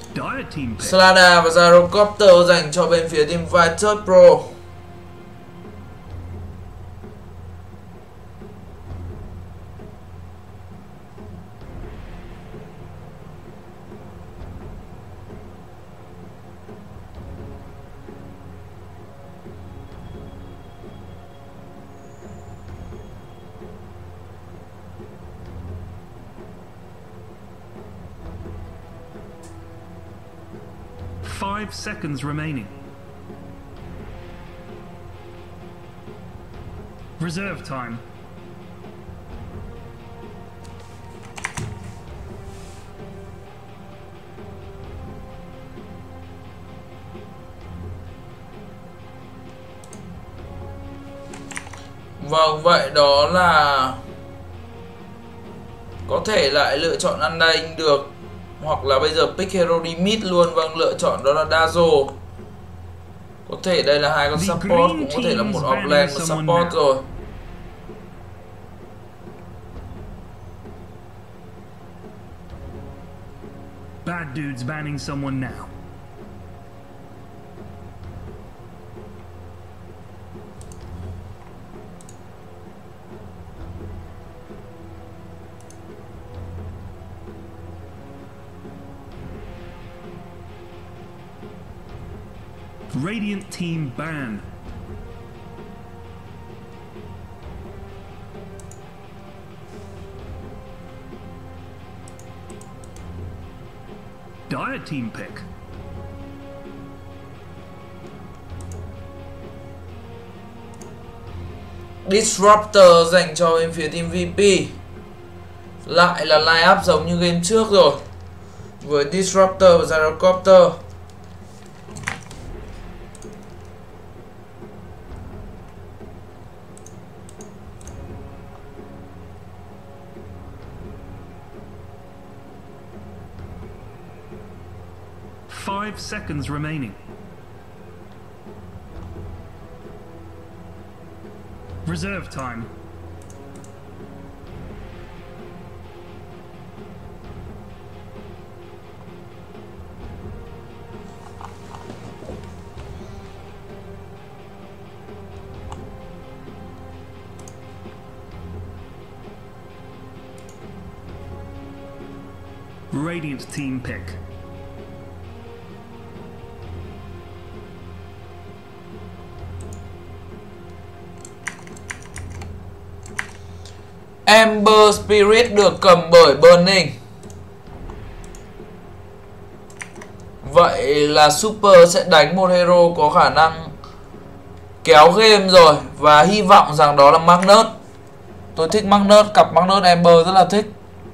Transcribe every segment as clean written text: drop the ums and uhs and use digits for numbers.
Dire team pick. Slada và Gyrocopter dành cho bên phía team Vitus Pro. Five seconds remaining. Reserve time. Vâng, vậy đó là có thể lại lựa chọn Undying được, hoặc là bây giờ pick hero đi mid luôn. Vâng, lựa chọn đó là Dazzle. Có thể đây là hai con support, cũng có thể là một offlane và support rồi. Bad dudes banning someone now. Radiant team ban. Dire team pick. Disruptor dành cho bên phía team VP. Lại là line up giống như game trước rồi, với Disruptor và Gyrocopter. Five seconds remaining. Reserve time. Radiant team pick. Ember Spirit được cầm bởi Burning. Vậy là Super sẽ đánh một hero có khả năng kéo game rồi, và hy vọng rằng đó là Magnus. Tôi thích Magnus, cặp Magnus Ember rất là thích.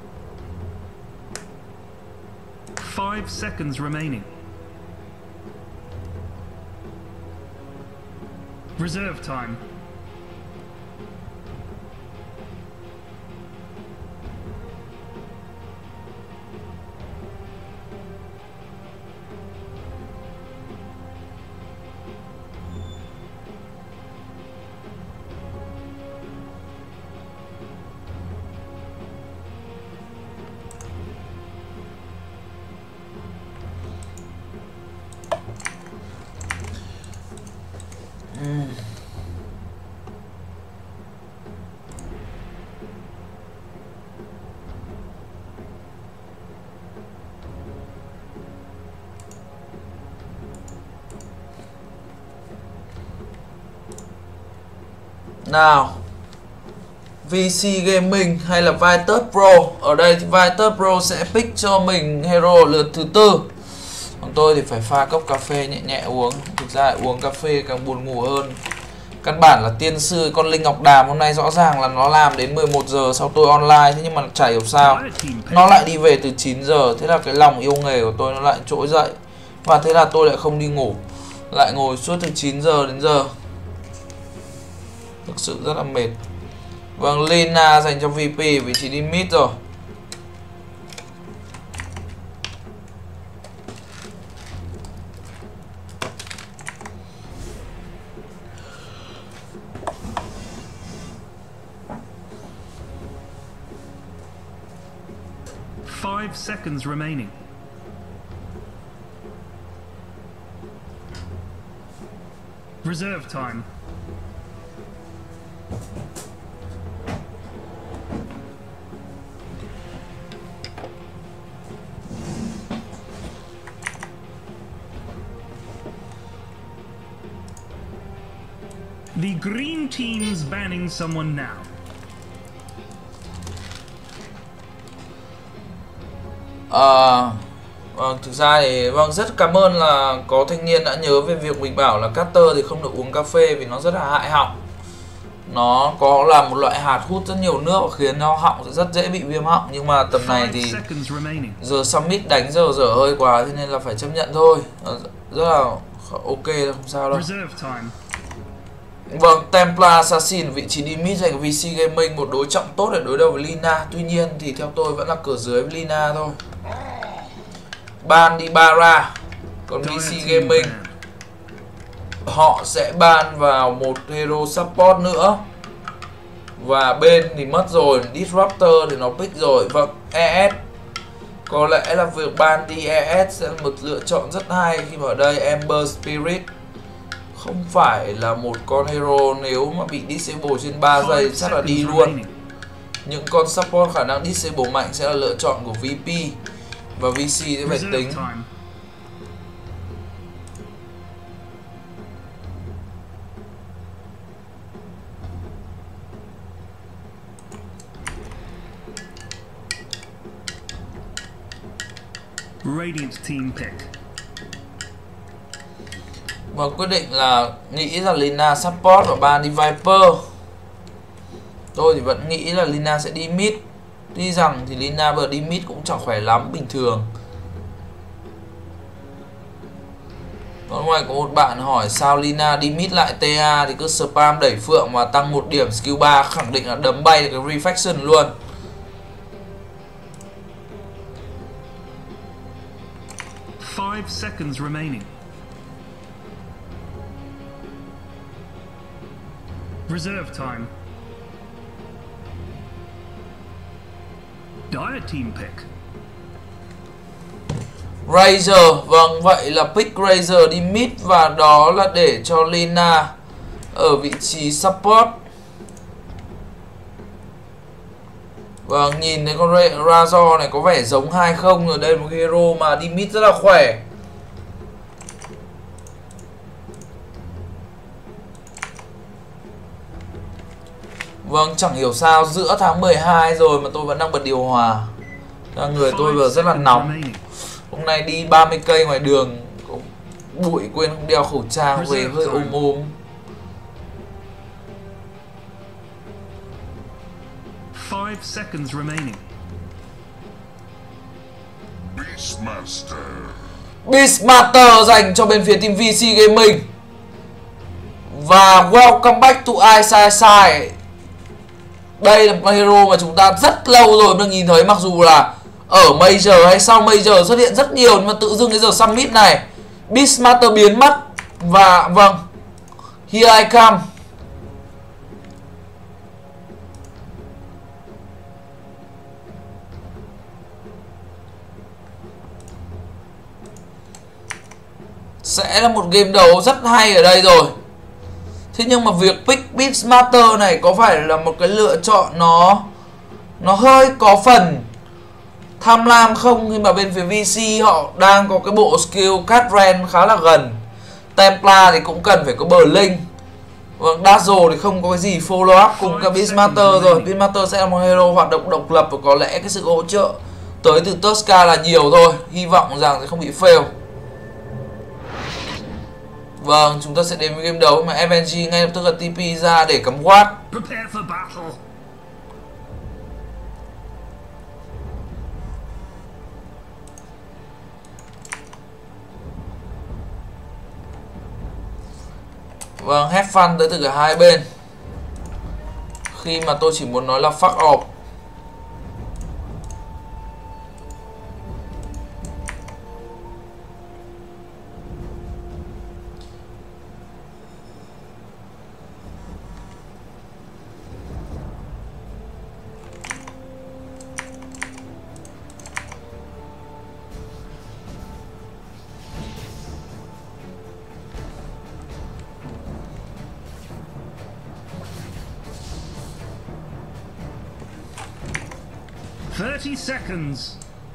5 seconds remaining. Reserve time. Nào, VC Gaming hay là Vitus Pro? Ở đây thì Vitus Pro sẽ pick cho mình hero lượt thứ tư. Còn tôi thì phải pha cốc cà phê nhẹ nhẹ uống. Thực ra uống cà phê càng buồn ngủ hơn. Căn bản là tiên sư con Linh Ngọc Đàm hôm nay rõ ràng là nó làm đến 11 giờ sau tôi online. Thế nhưng mà chả hiểu sao nó lại đi về từ 9 giờ. Thế là cái lòng yêu nghề của tôi nó lại trỗi dậy. Và thế là tôi lại không đi ngủ, lại ngồi suốt từ 9 giờ đến giờ. Thực sự rất là mệt. Vâng, Lena dành cho VP vị trí đi mid rồi. Five seconds remaining. Reserve time. The green team's banning someone now. Vâng, thực ra thì rất cảm ơn là có thanh niên đã nhớ về việc mình bảo là Carter thì không được uống cà phê vì nó rất là hại họng. Nó có là một loại hạt hút rất nhiều nước và khiến nó họng sẽ rất dễ bị viêm họng, nhưng mà tầm này thì giờ Summit đánh giờ dở hơi quá thế nên là phải chấp nhận thôi. Rất là ok, không sao đâu. Vâng, Templar Assassin vị trí đi mid dành VC Gaming, một đối trọng tốt để đối đầu với Lina. Tuy nhiên thì theo tôi vẫn là cửa dưới với Lina thôi. Ban đi Bara, còn VC Gaming họ sẽ ban vào một hero support nữa. Và bên thì mất rồi, Disruptor thì nó pick rồi. Vâng, ES có lẽ là việc ban đi ES sẽ là một lựa chọn rất hay khi mà ở đây Ember Spirit không phải là một con hero nếu mà bị disable trên 3 giây chắc là đi luôn. Những con support khả năng disable mạnh sẽ là lựa chọn của VP và VC sẽ phải tính. Radiant team pick. Và quyết định là nghĩ là Lina support và ban đi Viper. Tôi thì vẫn nghĩ là Lina sẽ đi mid. Tuy rằng thì Lina vừa đi mid cũng chẳng khỏe lắm, bình thường. Còn ngoài có một bạn hỏi sao Lina đi mid lại TA thì cứ spam đẩy phượng và tăng 1 điểm skill 3, khẳng định là đấm bay được cái reflection luôn. Five seconds remaining. Reserve time. Dire team pick. Razor, vâng, vậy là pick Razor đi mid và đó là để cho Lina ở vị trí support. Vâng, nhìn thấy con Razor này có vẻ giống 2-0 rồi, đây là một hero mà đi mid rất là khỏe. Vâng, chẳng hiểu sao giữa tháng 12 rồi mà tôi vẫn đang bật điều hòa. Người tôi vừa rất là nóng. Hôm nay đi 30 cây ngoài đường, bụi quên không đeo khẩu trang, về hơi ôm. 5 seconds remaining. Beastmaster dành cho bên phía team VC Gaming. Và welcome back to Isai. Đây là một hero mà chúng ta rất lâu rồi mới nhìn thấy, mặc dù là ở Major hay sau Major xuất hiện rất nhiều, nhưng mà tự dưng cái giờ Summit này Beastmaster biến mất. Và vâng, here I come. Sẽ là một game đấu rất hay ở đây rồi. Thế nhưng mà việc pick Beastmaster này có phải là một cái lựa chọn nó hơi có phần tham lam không, khi mà bên phía VC họ đang có cái bộ skill card ren khá là gần. Templar thì cũng cần phải có bờ linh. Vâng, Dazzle thì không có cái gì follow up cùng cả Beastmaster rồi. Beastmaster sẽ là một hero hoạt động độc lập và có lẽ cái sự hỗ trợ tới từ Tuska là nhiều thôi. Hy vọng rằng sẽ không bị fail. Vâng, chúng ta sẽ đến với game đấu mà FNG ngay lập tức là TP ra để cắm Watt. Vâng, have fun tới từ cả hai bên. Khi mà tôi chỉ muốn nói là fuck off. 30 seconds.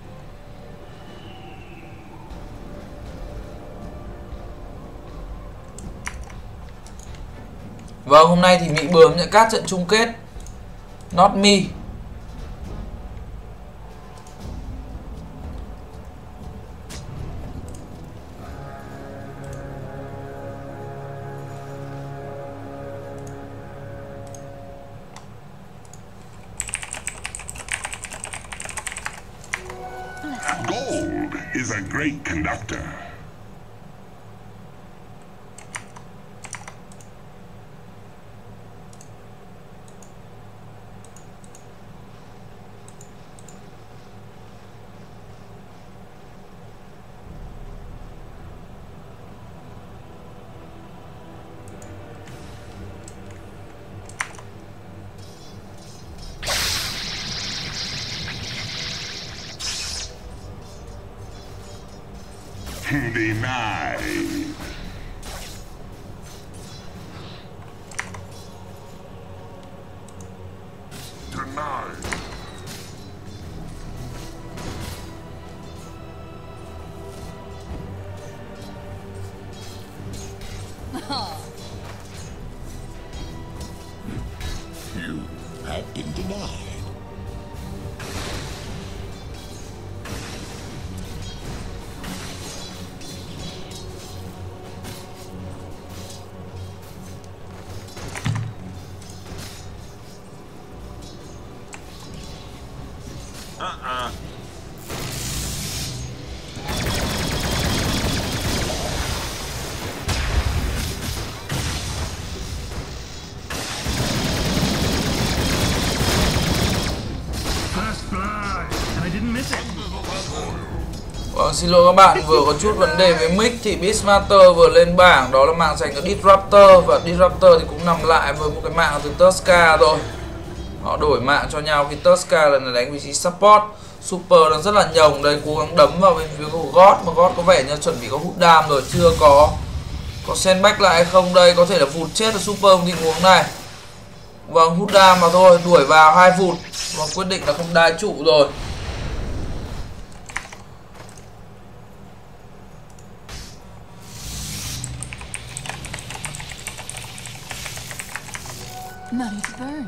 Vâng, hôm nay thì Mỹ bướm nhận cát trận chung kết. Not me. Gold is a great conductor. Denied. Denied. You have been denied. First blood, and I didn't miss it. Vâng, xin lỗi các bạn, vừa có chút vấn đề với mic thì Beastmaster vừa lên bảng, đó là mạng dành cho Disruptor, và Disruptor thì cũng nằm lại với một cái mạng từ Tuska rồi. Họ đổi mạng cho nhau khi Tuska lần này đánh vị trí support. Super đang rất là nhồng đây, cố gắng đấm vào bên phía của God, mà God có vẻ như chuẩn bị có hút đam rồi, chưa có send back lại hay không đây, có thể là vụt chết ở Super trong tình huống này. Vâng, hút đam mà thôi, đuổi vào 2 vụt và quyết định là không đai trụ rồi. Money to burn.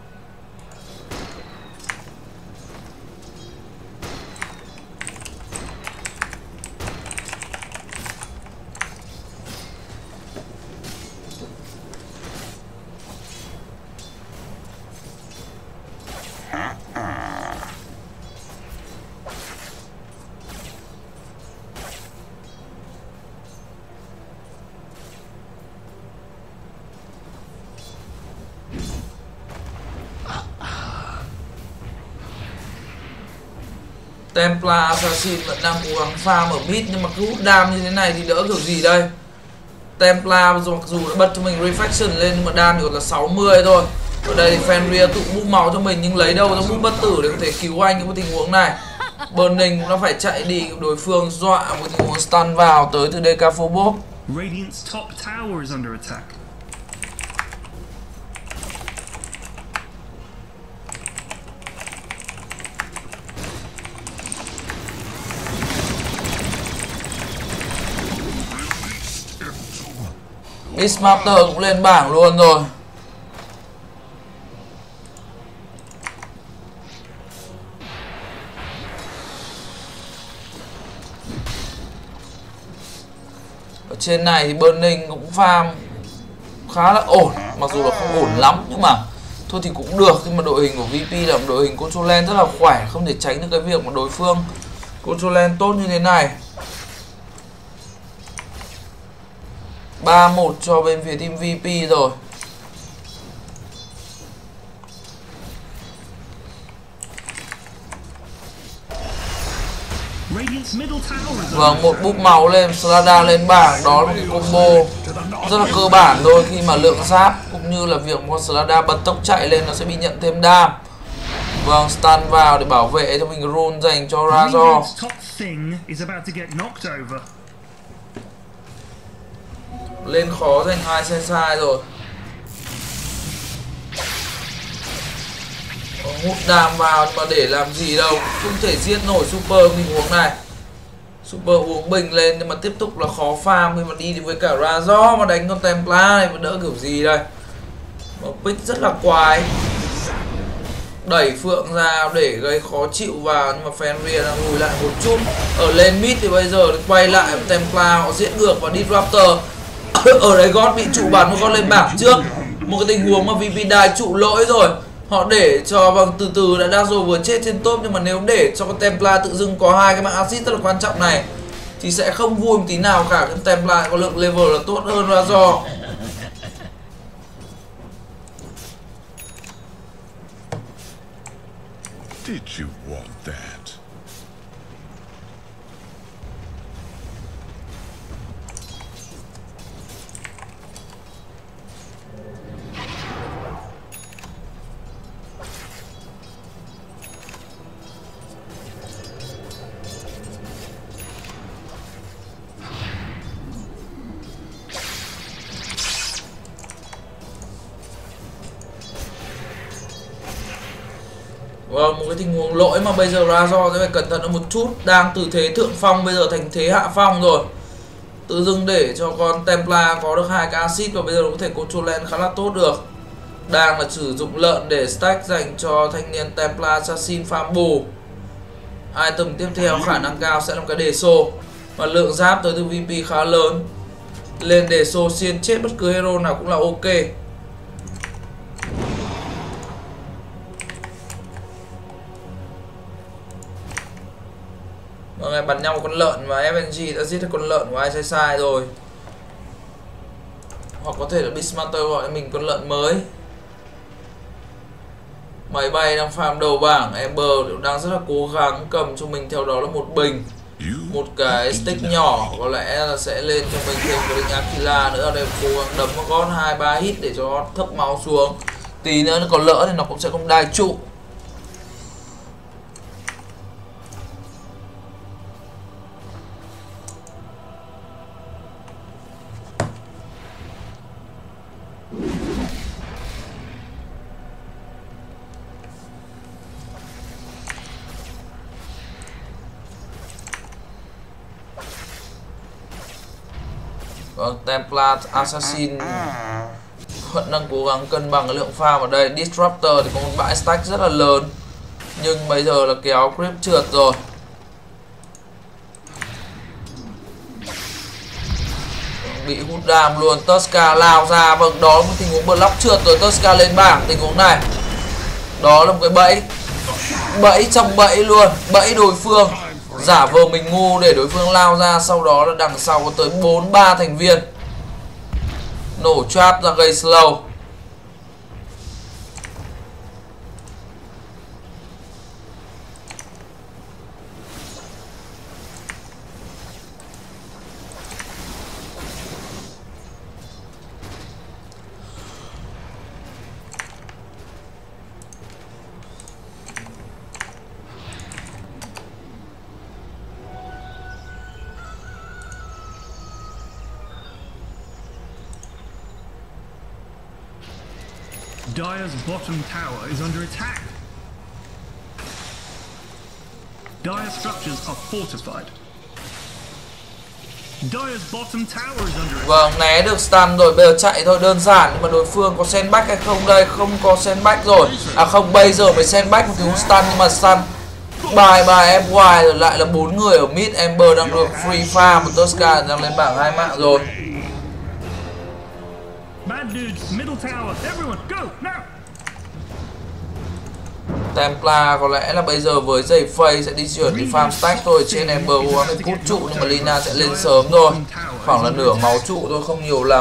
Templar Assassin vẫn đang cố gắng farm ở mid, nhưng mà cứ hút đam như thế này thì đỡ kiểu gì đây. Templar mặc dù đã bật cho mình Reflection lên nhưng mà đam được là 60 thôi. Ở đây thì Fenrir tự bút máu cho mình nhưng lấy đâu ra bút bất tử để có thể cứu anh trong cái tình huống này. Burning nó phải chạy đi, đối phương dọa một tình huống stun vào tới từ Decaphobos. Radiant's top tower is under attack. Beastmaster cũng lên bảng luôn rồi. Ở trên này thì Burning cũng farm khá là ổn, mặc dù là không ổn lắm nhưng mà thôi thì cũng được, khi mà đội hình của VP là một đội hình Controlen rất là khỏe, không thể tránh được cái việc mà đối phương Controlen tốt như thế này. 3-1 cho bên phía team VP rồi. Vâng, một búp máu lên, Strada lên bảng, đó là một cái combo rất là cơ bản thôi, khi mà lượng giáp cũng như là việc con Strada bật tốc chạy lên nó sẽ bị nhận thêm đam. Vâng, stun vào để bảo vệ cho mình rune dành cho Razor. Lên khó giành 2 Sensai rồi. hút đam vào, nhưng mà để làm gì đâu, không thể giết nổi super tình huống này. Super uống bình lên nhưng mà tiếp tục là khó farm khi mà đi với cả Razor mà đánh con Templar này mà đỡ kiểu gì đây. Mà pick rất là quái, đẩy Phượng ra để gây khó chịu vào, nhưng mà Fenrir đang lùi lại một chút. Ở lên mid thì bây giờ quay lại Templar, họ giết ngược và Disruptor. Ở đây God bị trụ bắn một con lên bảng trước, một cái tình huống mà VP Dive trụ lỗi rồi. Họ để cho bằng từ từ đã Dazzle vừa chết trên top, nhưng mà nếu để cho con Templar tự dưng có hai cái mạng acid rất là quan trọng này thì sẽ không vui một tí nào cả. Con Templar có lượng level là tốt hơn Razor. Did you want that? Vâng, một cái tình huống lỗi mà bây giờ Razor sẽ phải cẩn thận hơn một chút. Đang từ thế thượng phong bây giờ thành thế hạ phong rồi. Tự dưng để cho con Templar có được hai cái acid và bây giờ nó có thể control lane khá là tốt được. Đang là sử dụng lợn để stack dành cho thanh niên Templar Assassin farm bù. Item tiếp theo khả năng cao sẽ là một cái đề xô, và lượng giáp tới từ VP khá lớn. Lên đề xô xiên chết bất cứ hero nào cũng là ok. Mọi người bắn nhau một con lợn và FNG đã giết được con lợn của ai sai rồi. Hoặc có thể là Beastmaster gọi cho mình con lợn mới. Máy bay đang farm đầu bảng. Ember đang rất là cố gắng cầm cho mình theo đó là một bình, một cái stick nhỏ, có lẽ là sẽ lên cho mình thêm một đỉnh Aquila nữa. Đây cố gắng đấm một con 2-3 hit để cho nó thấp máu xuống. Tí nữa còn lỡ thì nó cũng sẽ không đai trụ. Vâng, Templar Assassin vẫn đang cố gắng cân bằng cái lượng farm ở đây. Disruptor thì có một bãi stack rất là lớn, nhưng bây giờ là kéo creep trượt rồi. Bị hút đam luôn. Tuska lao ra. Vâng, đó là một tình huống block trượt rồi. Tuska lên bảng tình huống này. Đó là một cái bẫy. Bẫy trong bẫy luôn. Bẫy đối phương, giả vờ mình ngu để đối phương lao ra. Sau đó là đằng sau có tới 4-3 thành viên. Nổ trap ra gây slow. Dire's bottom tower is under attack. Dire's structures are fortified. Dire's bottom tower is under attack. Vâng, né được stun rồi, bây giờ chạy thôi đơn giản. Nhưng mà đối phương có sandbag hay không đây? Không có sandbag rồi. À không, bây giờ mới sandbag một thứ stun, nhưng mà stun bài FY rồi. Lại là 4 người ở mid. Ember đang được free farm, và Tuska đang lên bảng 2 mạng rồi. Bad dudes, middle tower, everyone, go, now! Templar có lẽ là bây giờ với giày phây sẽ đi chuyển đi farm stack thôi. Trên Ember cố gắng để cút trụ, nhưng mà Lina sẽ lên sớm thôi. Khoảng là nửa máu trụ thôi, không nhiều lắm.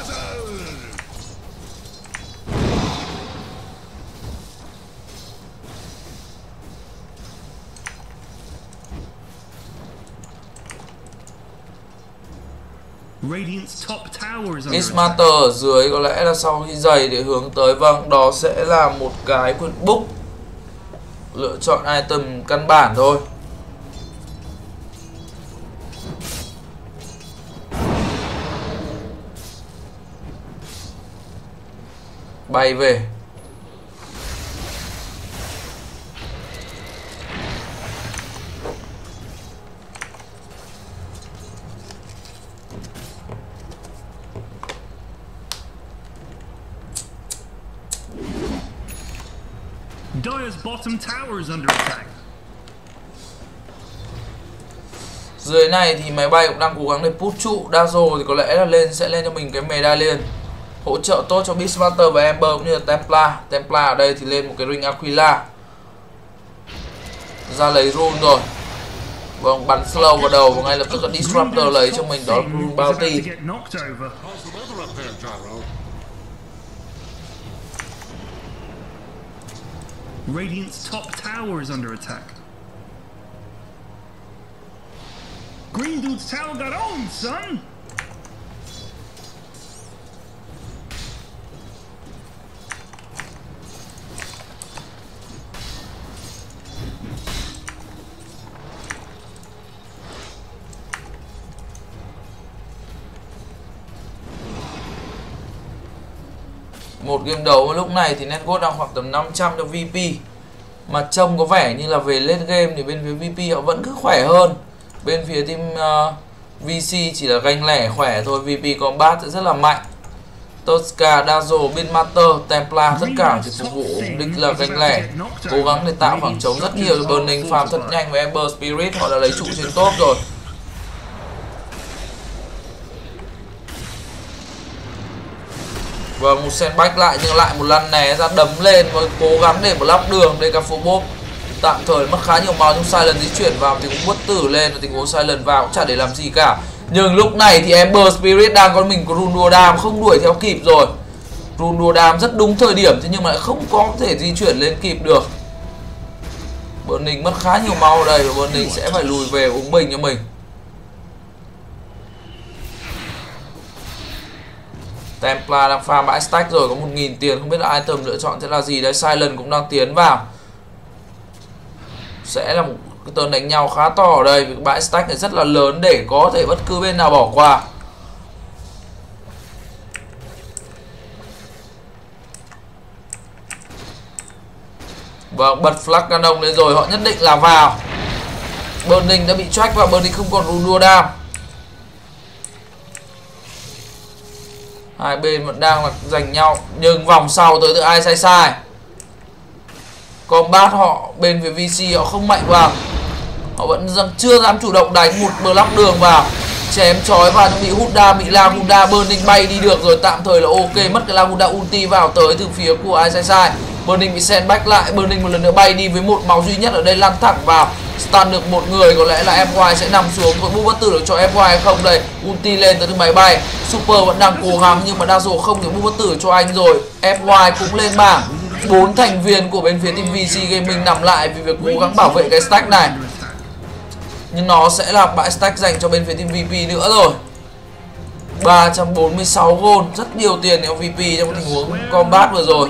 Beastmaster ở dưới có lẽ là sau khi giày để hướng tới. Vâng, đó sẽ là một cái quyển book, lựa chọn item căn bản thôi. Bay về. Dire's bottom tower is under attack. Dưới này thì máy bay cũng đang cố gắng để push trụ. Dazzle thì có lẽ là sẽ lên cho mình cái medallion hỗ trợ tốt cho Beastmaster và Ember cũng như là Templar. Templar ở đây thì lên một cái ring Aquila, ra lấy rune rồi. Vâng, bắn slow vào đầu và ngay lập tức là Disruptor lấy cho mình đó là rune bounty. Radiant's top tower is under attack. Green Dude's tower got owned, son! Một game đấu lúc này thì network đang khoảng tầm 500 cho VP. Mà trông có vẻ như là về late game thì bên phía VP họ vẫn cứ khỏe hơn. Bên phía team VC chỉ là ganh lẻ khỏe thôi. VP Combat sẽ rất là mạnh. Tosca, Dazzle, Beastmaster, Templar tất cả chỉ phục vụ ổn định là ganh lẻ, cố gắng để tạo khoảng trống rất nhiều. Burning farm thật nhanh với Ember Spirit, họ đã lấy trụ trên top rồi. Và một sandbag lại nhưng lại một lần né ra đấm lên và cố gắng để một lắp đường. Đây cả phố bốp tạm thời mất khá nhiều máu nhưng Silent di chuyển vào tình huống bất tử lên và tình huống Silent vào cũng chả để làm gì cả. Nhưng lúc này thì Ember Spirit đang có mình có Rune Duodam không đuổi theo kịp rồi. Rune Duodam rất đúng thời điểm thế nhưng mà lại không có thể di chuyển lên kịp được. Burning mất khá nhiều máu ở đây và Burning sẽ phải lùi về uống bình cho mình. Templar đang farm bãi stack rồi, có 1000 tiền, không biết là item lựa chọn sẽ là gì. Đấy, Silent cũng đang tiến vào. Sẽ là một cái turn đánh nhau khá to ở đây vì bãi stack này rất là lớn để có thể bất cứ bên nào bỏ qua. Vâng, bật flag canon lên rồi, họ nhất định là vào. Burning đã bị track và Burning không còn Rune Duodam. Hai bên vẫn đang là giành nhau nhưng vòng sau tới từ ai sai. Combat họ bên phía VC họ không mạnh vào, họ vẫn chưa dám chủ động đánh một block đường vào, chém chói vào bị Huda, bị Lagunda. Burning bay đi được rồi, tạm thời là ok, mất cái Lagunda ulti vào tới từ phía của ai sai. Burning bị sandbag lại, Burning một lần nữa bay đi với một máu duy nhất ở đây, lăn thẳng vào, stun được một người, có lẽ là FY sẽ nằm xuống. Có bút bất tử được cho FY hay không đây? Ulti lên tới máy bay, Super vẫn đang cố gắng nhưng mà Dazzle không thể bút bất tử cho anh rồi. FY cũng lên bảng. 4 thành viên của bên phía team VC Gaming nằm lại vì việc cố gắng bảo vệ cái stack này. Nhưng nó sẽ là bãi stack dành cho bên phía team VP nữa rồi. 346 gold, rất nhiều tiền cho VP trong tình huống combat vừa rồi.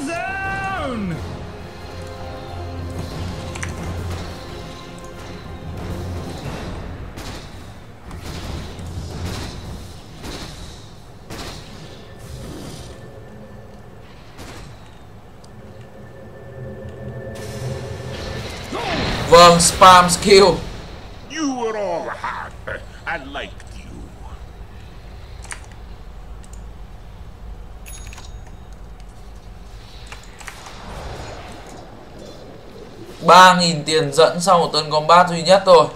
Vâng, spam skill. You were all hot. I liked you. $3.000 tiền dẫn sau một tuần combat duy nhất thôi.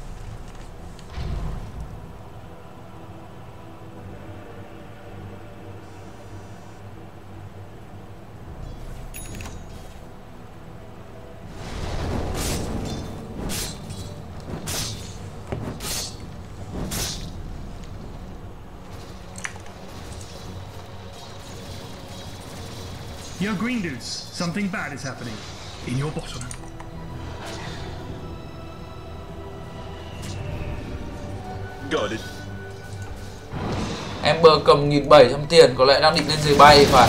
Yo, Green Dudes, something bad is happening in your bottom. Got it. Ember cầm 1.700 tiền, có lẽ đang định lên giày bay phải.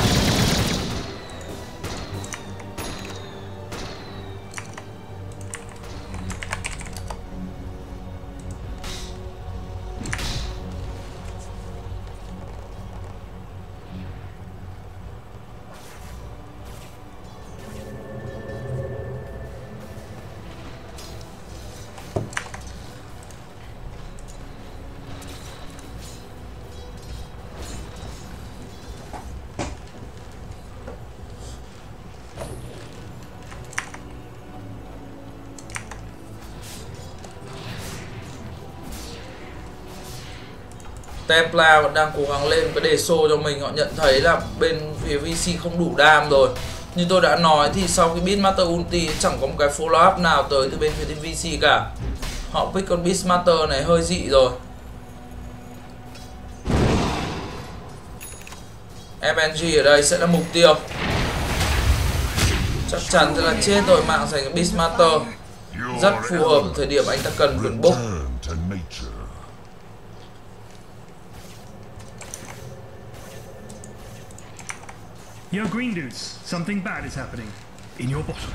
Templar vẫn đang cố gắng lên cái đề xô cho mình. Họ nhận thấy là bên phía VC không đủ đam rồi. Như tôi đã nói thì sau khi Beastmaster ulti chẳng có một cái follow up nào tới từ bên phía team VC cả. Họ pick con Beastmaster này hơi dị rồi. FNG ở đây sẽ là mục tiêu. Chắc chắn sẽ là chết rồi, mạng dành cho Beastmaster. Rất phù hợp thời điểm anh ta cần quyền book. Yo, green dudes, something bad is happening. In your bottom.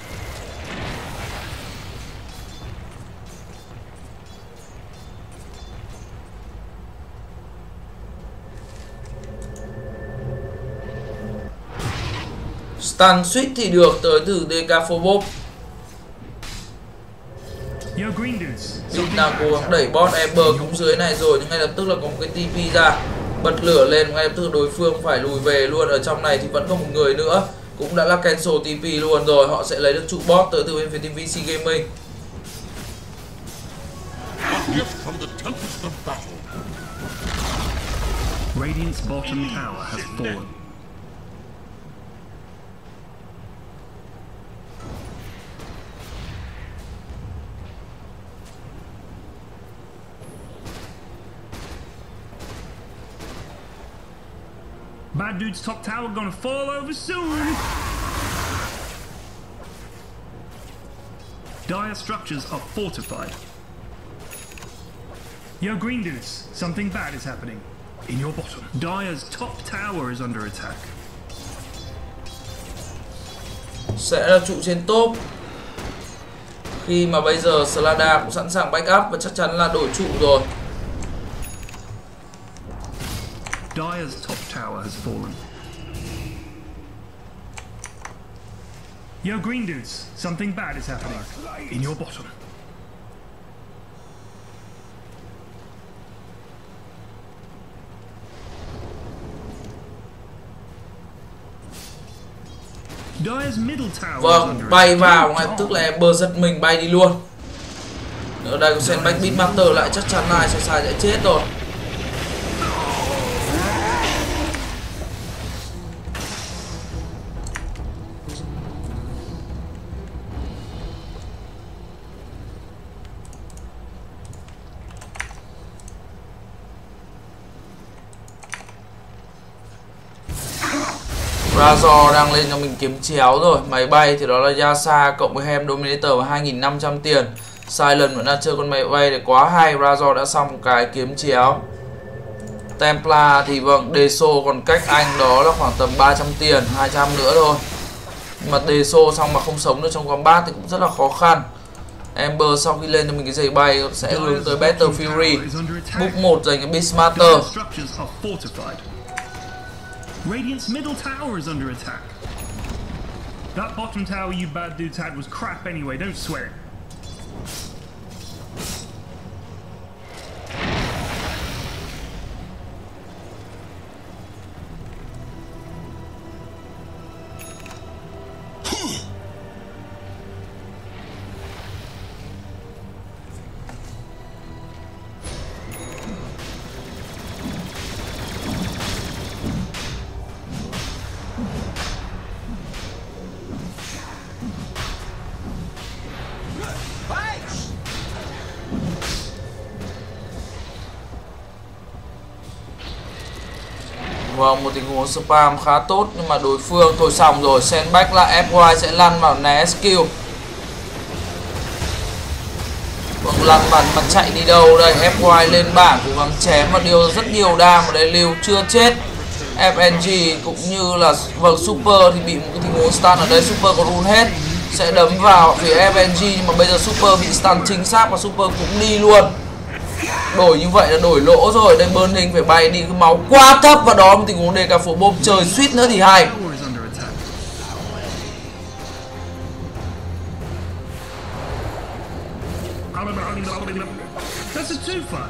Stun suýt thì được tới từ Decaphobos. Yo, green dudes. Lúc nào cố gắng đẩy bot Ember cũng dưới này rồi, nhưng ngay lập tức là có một cái TP ra. Bật lửa lên, ngay lập tức đối phương phải lùi về luôn. Ở trong này thì vẫn có một người nữa, cũng đã là cancel TP luôn rồi. Họ sẽ lấy được trụ bot tới từ bên phía team VC Gaming. Radiant's bottom tower has fallen. Bad dude's top tower gonna fall over soon. Dire structures are fortified. Yo, green dudes, something bad is happening. In your bottom. Dire's top tower is under attack. Sẽ là trụ trên top. Khi mà bây giờ Slada cũng sẵn sàng backup và chắc chắn là đổi trụ rồi. Dire's top tower has fallen. Yo, green dudes, something bad is happening. In your bottom. Dire's middle tower is Vâng, under bay attack. vào ngay tức là Ember giật mình bay đi luôn. Ở đây có sandbag Beastmaster lại chắc chắn là sai sẽ chết rồi. Razor đang lên cho mình kiếm chéo rồi. Máy bay thì đó là Yasa cộng với Hem Dominator và 2.500 tiền. Silent vẫn đang chơi con máy bay để quá hay. Razor đã xong một cái kiếm chéo. Templar thì vâng, Deso còn cách anh đó là khoảng tầm 300 tiền, 200 nữa thôi. Nhưng mà Deso xong mà không sống được trong combat thì cũng rất là khó khăn. Ember sau khi lên cho mình cái giày bay sẽ hướng tới Battle Fury. Book 1 dành cho Beastmaster. Dire structures are fortified. Radiant's middle tower is under attack. That bottom tower you bad dudes had was crap anyway, don't sweat it. Vâng, một tình huống spam khá tốt nhưng mà đối phương thôi xong rồi. Sandbag là FY sẽ lăn vào né skill. Vâng, lăn bắn mà chạy đi đâu đây. FY lên bảng cố gắng chém và điều rất nhiều đam ở đây. Lưu chưa chết. FNG cũng như là vâng Super thì bị một cái tình huống stun ở đây. Super có run hết, sẽ đấm vào phía FNG nhưng mà bây giờ Super bị stun chính xác và Super cũng đi luôn. Đổi như vậy là đổi lỗ rồi. Đây Burning phải bay đi, cái máu quá thấp và đó một tình huống Decaphobos trời suýt nữa thì hay. That's a two-fight.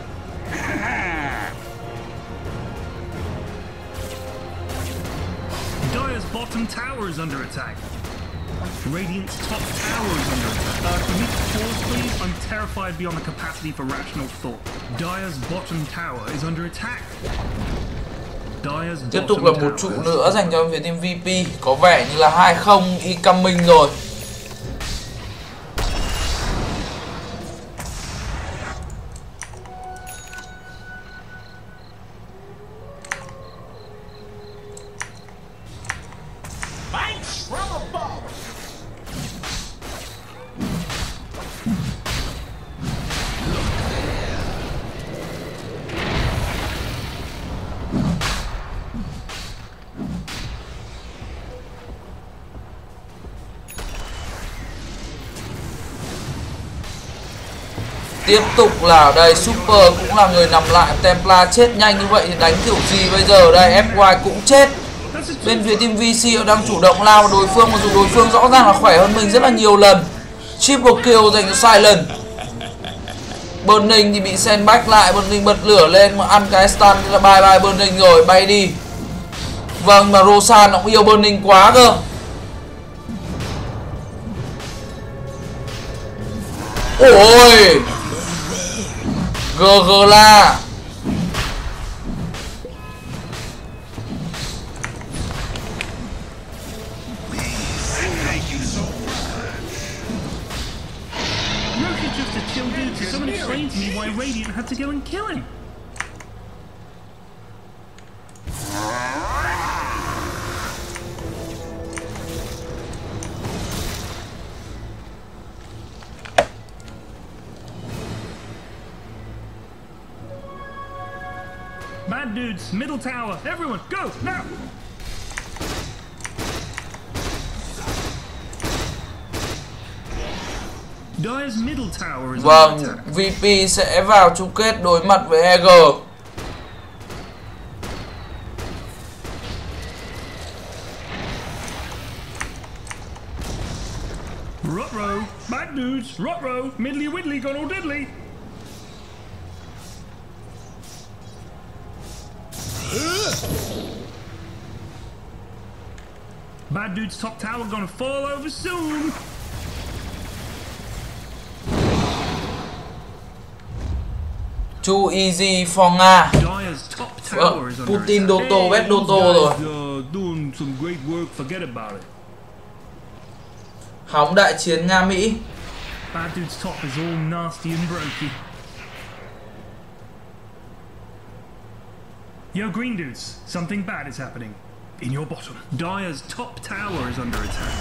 Dire's bottom tower is under attack. Radiant's top tower is under attack. Can we pause, please? I'm terrified beyond the capacity for rational thought. Dire's bottom tower is under attack. Dire's Tiếp tục là bottom một trụ tower nữa dành cho phía team VP. Có vẻ như là 2-0 incoming rồi. Tiếp tục là ở đây Super cũng là người nằm lại. Templar chết nhanh như vậy thì đánh kiểu gì bây giờ? Đây FY cũng chết. Bên phía team VC họ đang chủ động lao đối phương, mặc dù đối phương rõ ràng là khỏe hơn mình rất là nhiều lần. Triple kill dành cho Silent. Burning thì bị send back lại. Burning bật lửa lên mà ăn cái stun là bye bye Burning rồi, bay đi. Vâng, mà Roshan cũng yêu Burning quá cơ. Ôi GG la. Roshan's just a chill dude, so someone explain to me why Radiant had to go and kill him. Bad dudes, middle tower, everyone, go, now! Dire's middle tower is Vâng, under attack. VP sẽ vào chung kết đối mặt với EG. Ruh-roh, bad dudes, ruh-roh, middly widdly gone all diddly. Bad dude's top tower gonna fall over soon. Too easy for Nga. Dire's top tower is under Putin attack. Doto, bet those Doto rồi. guys, doing some great work, forget about it. Hóng đại chiến Nga Mỹ. Bad dude's top is all nasty and brokey. Yo, green dudes, something bad is happening. In your bottom. Dire's top tower is under attack.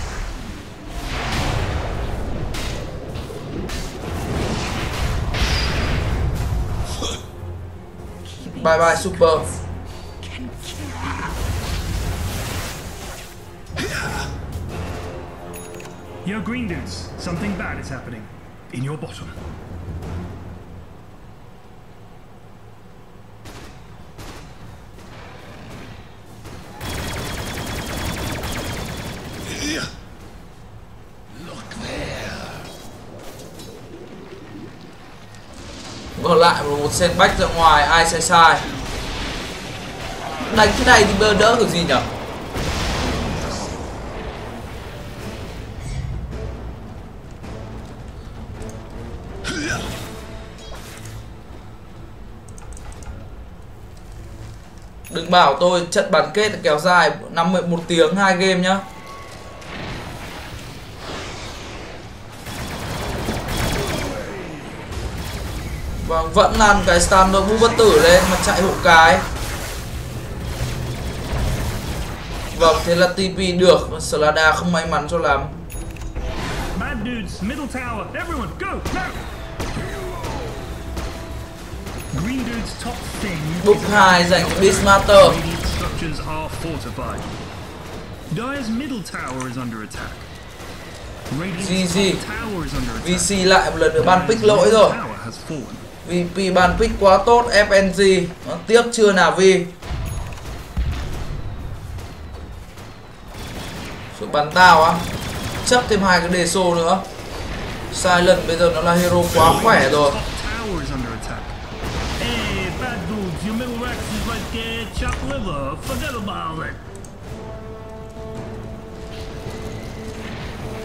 Bye bye Super. Yo, green dudes, something bad is happening. In your bottom. Mở lại một set back ra ngoài, ai sai sai. Đánh thế này thì bơ đỡ kiểu gì nhỉ? Đừng bảo tôi trận bán kết kéo dài 1 tiếng 2 game nhá. Vâng, vẫn làm cái stun đội vũ bất tử lên mà chạy hộ cái. Vâng, thế là TP được. Slada không may mắn cho lắm. Bad dudes, middle tower, everyone, go, now! Green dude's top thing. Book 2 dành cho Beastmaster. Radiant structures are fortified. Dire's middle tower is under attack. Radiant's GG. top tower is under attack. VC lại một lần nữa ban pick lỗi rồi. Tower has fallen. VP ban pick quá tốt. FNG nó tiếc chưa Navi. Sự bắn tao á. Chấp thêm 2 cái đề xô nữa. Silent bây giờ nó là hero quá khỏe rồi. Top tower is under attack. Hey, bad dudes, your middle Rex is like chopped liver. Forget about it.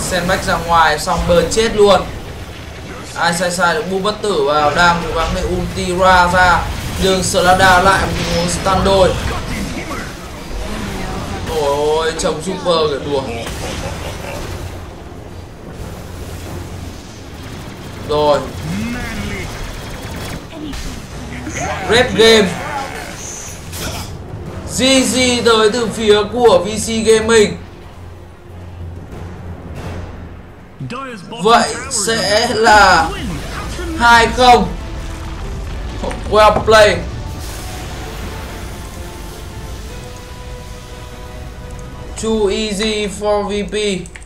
sandbag ra ngoài xong bờ chết luôn. Ai sai được bu bất tử vào, đang cố gắng để ulti ra nhưng Slada lại muốn stun đôi. Ôi chồng super kìa, đùa. Rồi Red Game GG tới từ phía của VC Gaming. Vậy sẽ là 2-0. Well played. Too easy for VP.